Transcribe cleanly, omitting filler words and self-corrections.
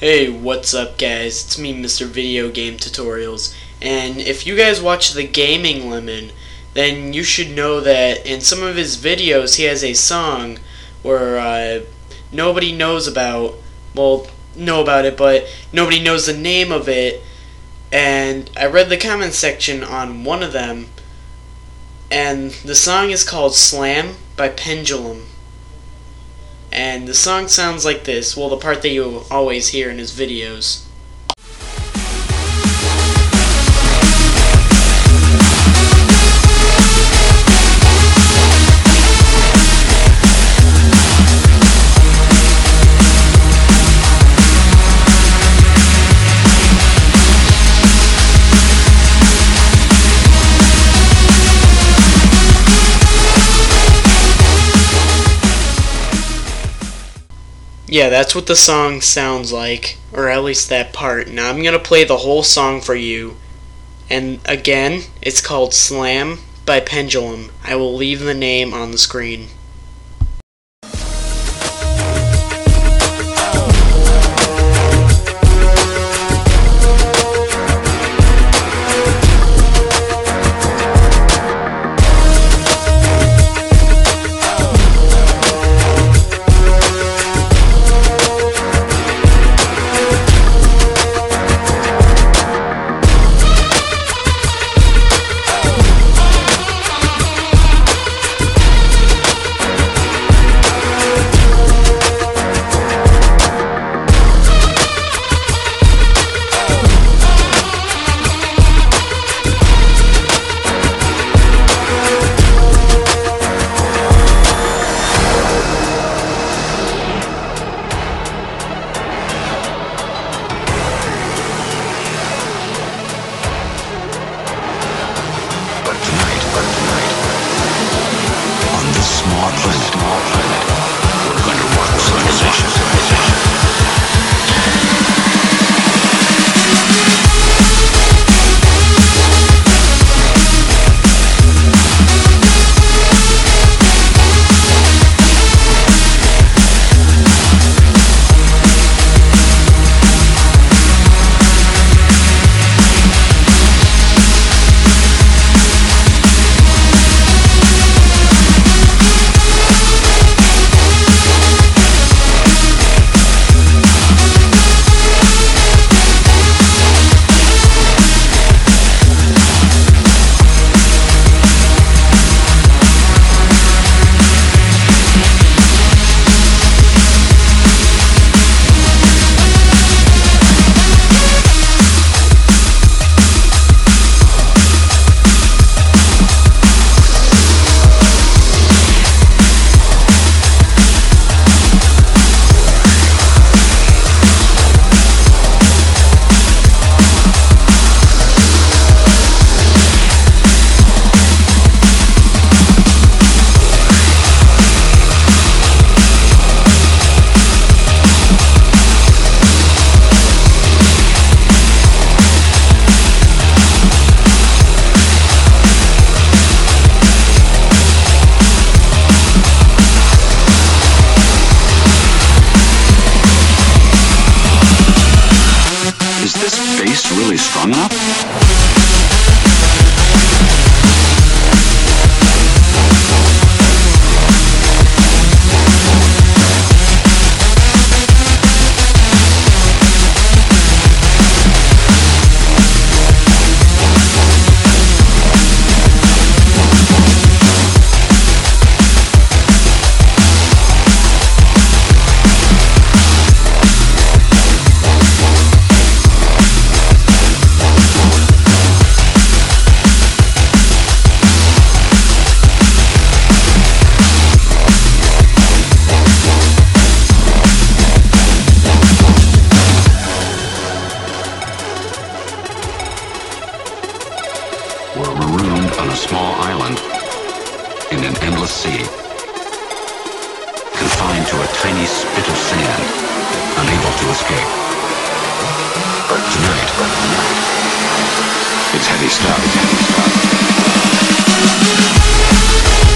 Hey, what's up guys? It's me, Mr. Video Game Tutorials, and if you guys watch the Gaming Lemon, then you should know that in some of his videos he has a song where nobody knows about, well, know about it, but nobody knows the name of it, and I read the comment section on one of them, and the song is called Slam by Pendulum. And the song sounds like this, well, the part that you always hear in his videos. Yeah, that's what the song sounds like, or at least that part. Now I'm going to play the whole song for you. And again, it's called Slam by Pendulum. I will leave the name on the screen. Is this bass really strong enough? We're marooned on a small island in an endless sea, confined to a tiny spit of sand, unable to escape. Tonight, it's heavy stuff.